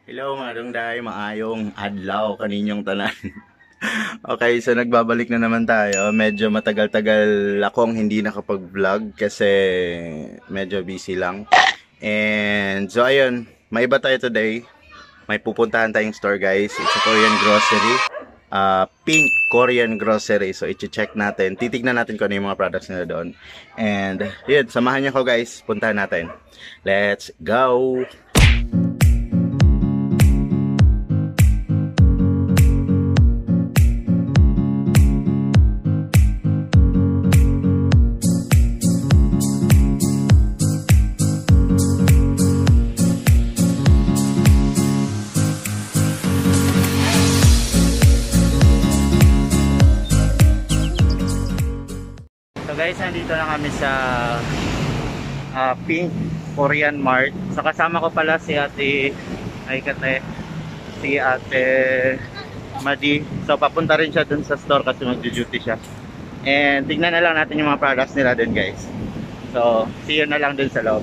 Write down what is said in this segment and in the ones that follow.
Hello mga dungday, maayong adlaw kaninyong tanan. Okay, so nagbabalik na naman tayo. Medyo matagal-tagal akong hindi nakapag-vlog kasi medyo busy lang. And so ayun, may iba tayo today. May pupuntahan tayong store guys. It's a Korean grocery. Pink Korean grocery. So i-check natin. Titignan natin kung ano yung mga products nila doon. And yun, samahan niyo ko guys. Puntahan natin. Let's go! So guys, nandito na kami sa Pink Korean Mart. So kasama ko pala si Ate si Ate Madi. So papunta rin siya dun sa store kasi mag-duty siya. And tignan na lang natin yung mga products nila dun guys. So see you na lang dun sa loob.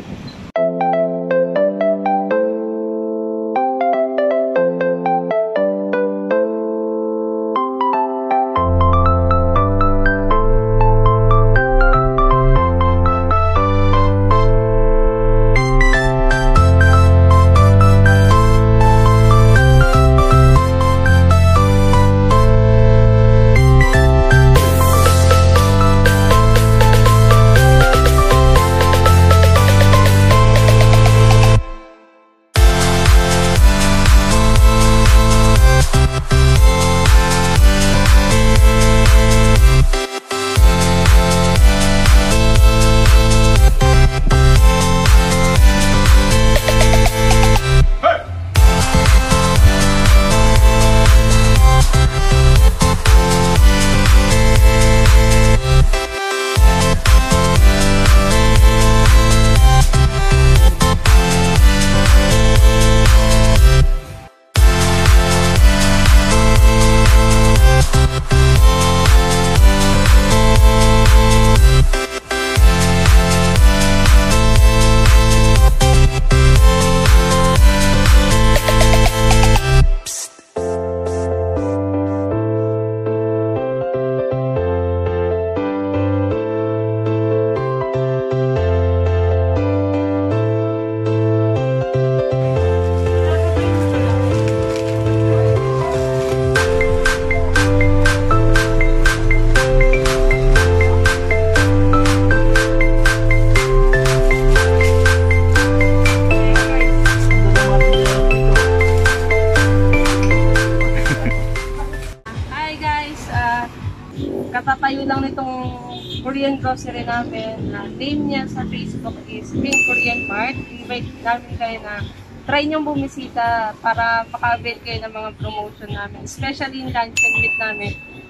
Katatayo lang nitong Korean grocery namin. Name niya sa Facebook is Pink Korean Mart. Invite namin kayo na try niyong bumisita para maka-avail kayo ng mga promotion namin. Especially in lunch and meat namin.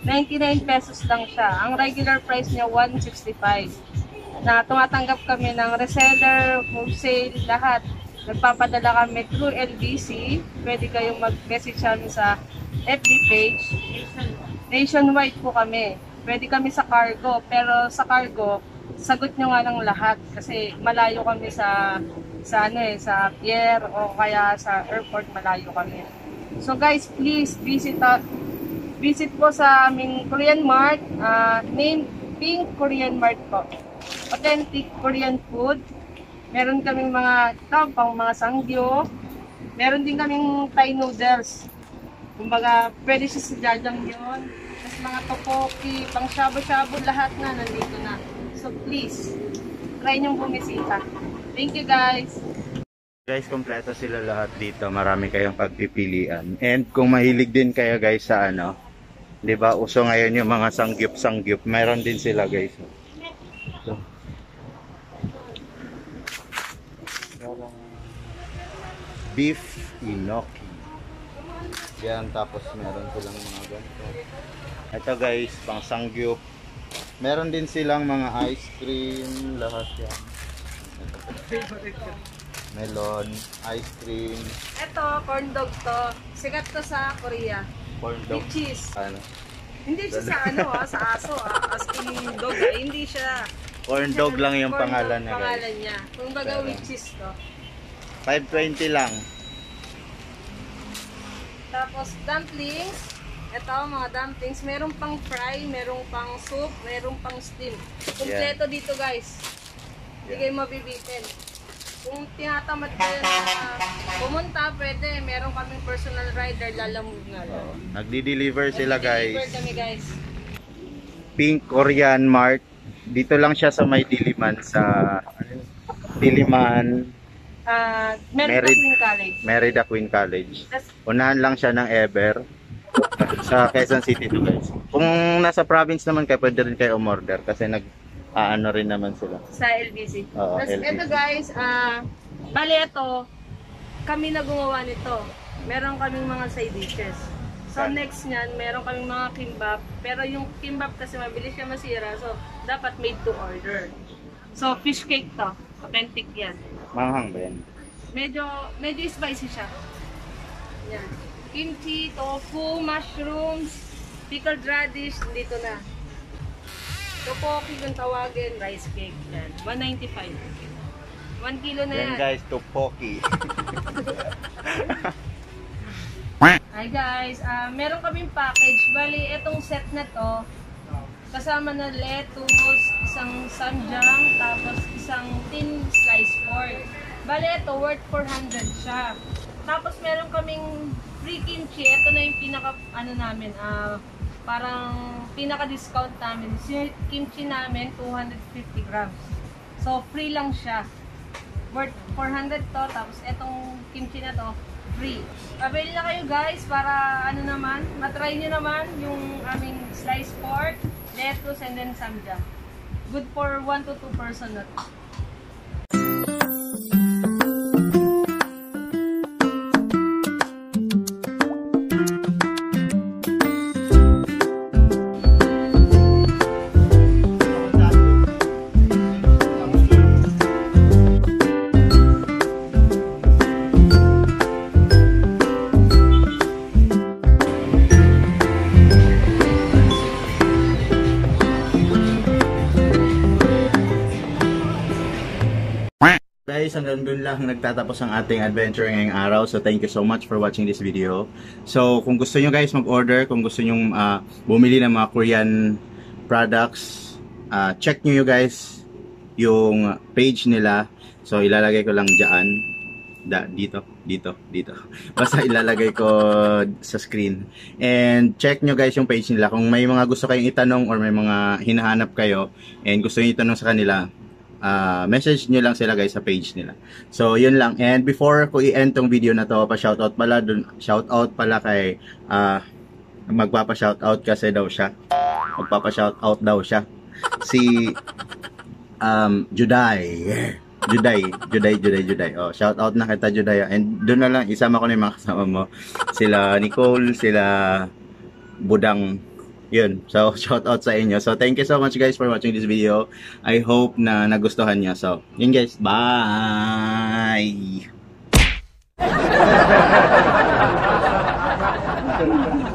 99 pesos lang siya. Ang regular price niya 165. Na tumatanggap kami ng reseller, wholesale, lahat. Nagpapadala kami through LBC. Pwede kayong mag-message namin sa FB page. Nationwide po kami. Pwede kami sa cargo, pero sa cargo, sagot nyo nga ng lahat kasi malayo kami sa pier o kaya sa airport, malayo kami. So guys, please visit po sa aming Korean Mart, named Pink Korean Mart po. Authentic Korean food. Meron kaming mga pang mga sanggyo. Meron din kaming Thai noodles. Kumbaga, pwede siya sa jajangmyeon. Tapos mga tteokbokki, pang shabu-shabu, lahat na nandito na. So please, try niyong bumisita. Thank you guys! Guys, kompleto sila lahat dito. Marami kayong pagpipilian. And kung mahilig din kayo guys sa ano, 'di ba? Uso ngayon yung mga sangyup. Meron din sila guys. So, beef enoki. Yan, tapos meron silang mga ganito. Ito guys, pang sangyup. Meron din silang mga ice cream, lahat yan. Melon, ice cream. Ito, corn dog to. Sikat to sa Korea. Corn dog. With cheese. Ano? Hindi siya sa ano sa aso as in dog. Hindi siya. Corn dog lang yung pangalan niya. Pangalan niya. Kung baga with cheese to. 520 lang. Tapos dumplings. Ito, mga dumplings. Meron pang fry, meron pang soup, meron pang steam. Kompleto dito guys. Hindi kayo mabibitin. Kung tinatamad kayo na pumunta, pwede. Meron kaming personal rider, lalamugan. Nagdi-deliver sila guys. Nagdi-deliver kami guys. Pink Korean Mart. Dito lang siya sa may Diliman Merida Queen College. Merida Queen College. Unahan lang siya ng Ever sa Quezon City to guys. Kung nasa province naman kayo, pwede rin kayo umorder kasi ano rin naman sila. Sa LBC. Oo, Tapos LBC. ito guys, bali ito, kami na gumawa nito. Meron kaming mga side dishes. So next niyan, meron kaming mga kimbap. Pero yung kimbap kasi mabilis siya masira. So dapat made to order. So fish cake to. Authentic yan. Manghang ba yan? Medyo spicy siya. Yan. Kimchi, tofu, mushrooms, pickled radish, dito na. Topoki kung tawagin, rice cake. Yan. 195. 1 kilo na yan. Yan guys, topoki. Hi guys, meron kaming package. Bali, itong set na to, kasama na lettuce, isang samjang, tapos isang thin sliced pork. Bali, ito worth 400 siya. Tapos meron kaming free kimchi. Ito na yung pinaka, parang pinaka-discount namin. Yung kimchi namin, 250 grams. So, free lang siya. Worth 400 to. Tapos, etong kimchi na to, free. Avail na kayo guys para matry nyo naman yung aming sliced pork, lettuce, and then samjang. Good for 1 to 2 person na to. Guys, hanggang dun lang nagtatapos ang ating adventure ngayong araw. So, thank you so much for watching this video. So, kung gusto nyo guys mag-order, kung gusto nyo bumili ng mga Korean products, check nyo guys yung page nila. So, ilalagay ko lang dyan. Dito. Basta ilalagay ko sa screen. And check nyo guys yung page nila. Kung may mga gusto kayong itanong or may mga hinahanap kayo and gusto nyo itanong sa kanila, message nyo lang sila guys sa page nila. So, yun lang. And before ko i-end tong video na to, pa-shoutout pala kay magpapa-shoutout kasi daw siya. Magpapa-shoutout daw siya. Si Juday. Oh, shoutout na kita Juday. And doon na lang isama ko na yung mga kasama mo. Sila Nicole, sila Budang. Yun. So, shout out sa inyo. So, thank you so much guys for watching this video. I hope na nagustuhan nyo. So, yun guys. Bye!